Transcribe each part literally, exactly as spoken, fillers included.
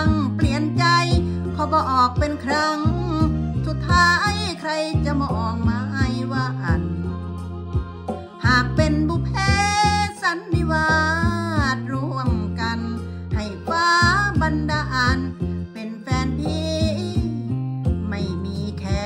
งเปลี่ยนใจขอบอกเป็นครั้งสุดท้ายใครจะมองมาให้ว่าอันหากเป็นบุพเพสันนิวาสร่วมกันให้ฟ้าบันดาลเป็นแฟนพี่ไม่มีแค่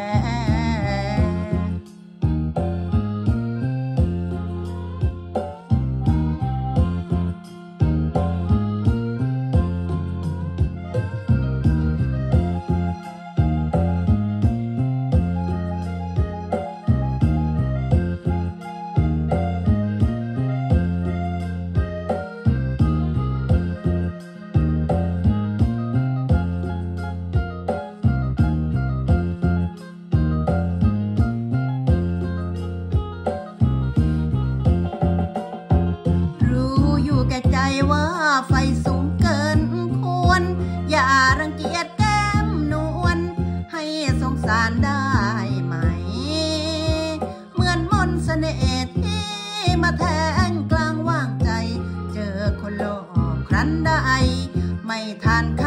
ใจว่าไฟสูงเกินควรอย่ารังเกียจแก้มนวลให้สงสารได้ไหมเหมือนมนต์เสน่ห์ที่มาแทงกลางว่างใจเจอคนหลอกครั้นได้ไม่ทัน